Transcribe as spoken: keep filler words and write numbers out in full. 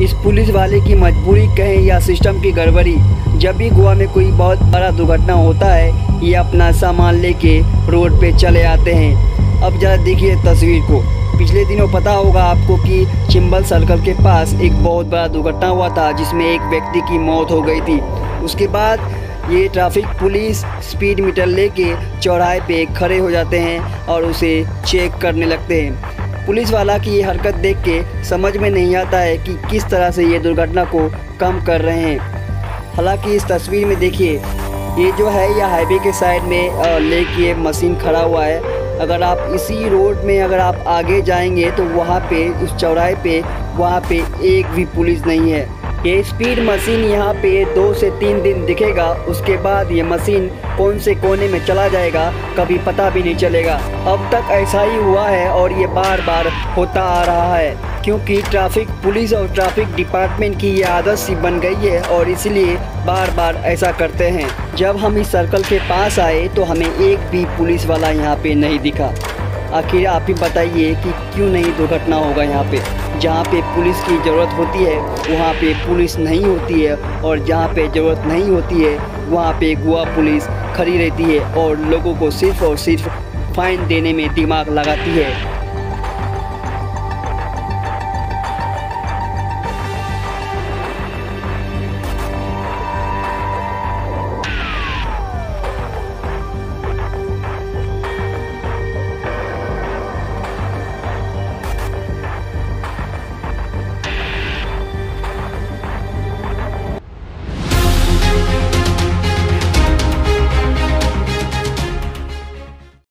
इस पुलिस वाले की मजबूरी कहें या सिस्टम की गड़बड़ी, जब भी गोवा में कोई बहुत बड़ा दुर्घटना होता है ये अपना सामान लेके रोड पे चले आते हैं। अब जरा देखिए तस्वीर को। पिछले दिनों पता होगा आपको कि चिंबल सर्कल के पास एक बहुत बड़ा दुर्घटना हुआ था जिसमें एक व्यक्ति की मौत हो गई थी। उसके बाद ये ट्रैफिक पुलिस स्पीड मीटर लेके चौराहे पे खड़े हो जाते हैं और उसे चेक करने लगते हैं। पुलिस वाला की ये हरकत देख के समझ में नहीं आता है कि किस तरह से ये दुर्घटना को कम कर रहे हैं। हालांकि इस तस्वीर में देखिए, ये जो है यह हाईवे के साइड में लेके मशीन खड़ा हुआ है। अगर आप इसी रोड में अगर आप आगे जाएंगे तो वहाँ पे उस चौराहे पे वहाँ पे एक भी पुलिस नहीं है। ये स्पीड मशीन यहाँ पे दो से तीन दिन दिखेगा, उसके बाद ये मशीन कौन से कोने में चला जाएगा कभी पता भी नहीं चलेगा। अब तक ऐसा ही हुआ है और ये बार बार होता आ रहा है क्योंकि ट्रैफिक पुलिस और ट्रैफिक डिपार्टमेंट की ये आदत सी बन गई है और इसलिए बार बार ऐसा करते हैं। जब हम इस सर्कल के पास आए तो हमें एक भी पुलिस वाला यहाँ पे नहीं दिखा। आखिर आप ही बताइए कि क्यों नहीं दुर्घटना होगा यहाँ पे। जहाँ पे पुलिस की ज़रूरत होती है वहाँ पे पुलिस नहीं होती है और जहाँ पे ज़रूरत नहीं होती है वहाँ पे गोवा पुलिस खड़ी रहती है और लोगों को सिर्फ़ और सिर्फ फाइन देने में दिमाग लगाती है।